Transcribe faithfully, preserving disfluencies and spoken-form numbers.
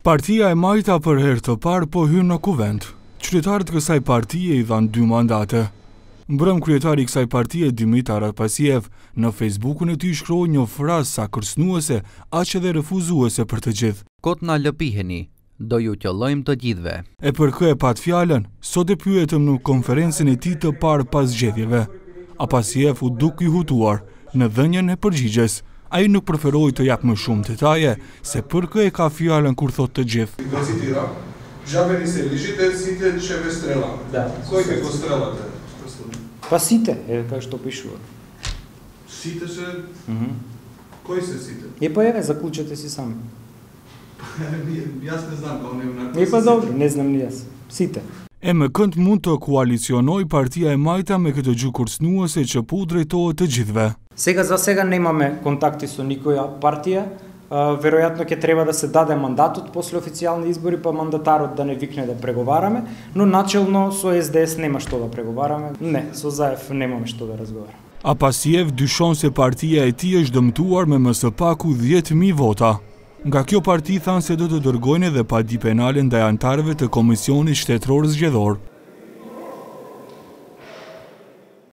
Partia e Majta për herë të parë po hyn në kuvent. Qytetarët e kësaj partie i dhanë dy mandate. Mbrëm kryetari i kësaj partie Dimitar Apasiev në Facebookun e tij shkroi një frazë sa kërcënuese, aq edhe refuzuese për të gjithë. Kot na lëpiheni, do ju qëllojmë të gjithëve. E për kë e pat fjalën, sot e pyetëm në konferencën e tij të parë pas zgjedhjeve. Apasiev u duk i hutuar në dhënien e përgjigjes. Ai nuk preferoi të jap më shumë detaje se për kë e ka fjalën kur thot të gjithë. Do citira, Žabeni se ližite, site čeve strela. Да. Кой какво стрелате? Па сите, е како што пишува. Сите се... Мгм. Кои се сите? Е па еве, заклучете си сами. Јас не знам, као не на Е па добро, не знам ни јас. Сите. E me kënd mund të koalicionoj Partia e Majta me këtë gjë kërcënuese që po u drejtohet të gjithëve. Сега за сега немаме контакти со никоја партија. А, веројатно ќе треба да се даде мандатот после официјални избори, па мандатарот да не викне да преговараме, но начелно со Ес Де Ес нема што да преговараме. Не, со Заев немаме што да разговараме. Apasiev dyshon se partia e tij është dëmtuar me më së paku dhjetë mijë vota. Nga kjo parti thanë se do të dërgojnë edhe padi penale ndaj anëtarëve të Komisionit Shtetëror Zgjedhor.